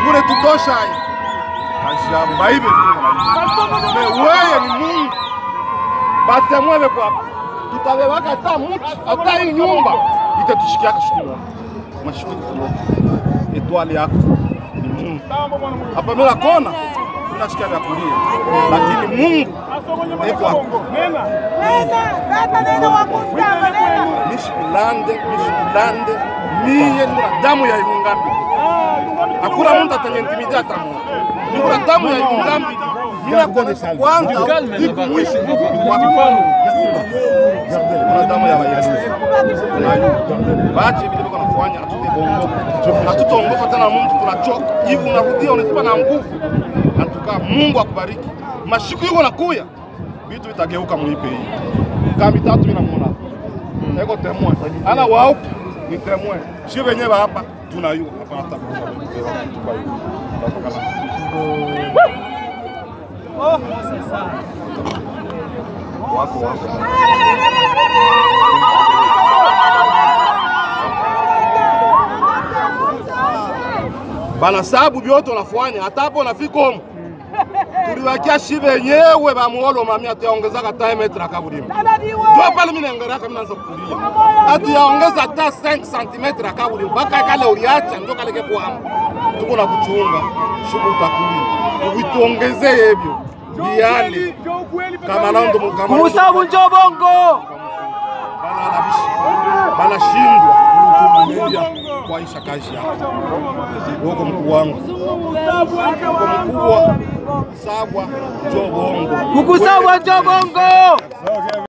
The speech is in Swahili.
Kule tutosha hii. Kazi yangu baibe. Wewe ni Mungu. Batemwewe kwa hapa. Tutabebaka hata mtu, hata hii nyumba itatushikia kashukuru. Mashukuru kwa etwali yako ni Mungu. Hapa mimi nakona tunashikia vya kulia. Lakini Mungu yuko hapo. Mishkulande mie ni damu ya Irungambi. Hakuna mtu ataniintimidate hata mmoja. Ni damu ya Irungambi. Mimi nakuonesha kwanza iko mwisho kwa mfano. Kuna damu ya Yesu. Baache vile bako nafanya atubongo. Hatutongoka tena Mungu tunachoka. Hivi unarudia unatupa na nguvu. Antuka Mungu akubariki. Mashiku yuko nakuya. Vitu vitageuka mwipe hii. Kama mitatu mimi namuona. Eko temwe. Ana wao ni temwe. Shi wenyewe hapa tunayua hapa hata. Oh, sasa. Wako. Bana sababu byote unafanya hata hapo unafika huko. Tuliwakia shibe yenyewe ba muolo mami ataongeza hata metra kabulimo. Ndio pale mimi naangalia kama naanza kukulia. Ati yaongeza hata 5 cm kabulimo. Baka kale uliacha ndio kale kwa hapo. Tuko na kuchunga shughuli utakulia. Uitongezee hivyo. Biali kama nando kama Kusabu njobongo. Bana shindwa kutumilia kwa isha kazi yako. Woko mkuu wangu. Woko mkubwa sabwa njobongo. Kukusabwa njobongo.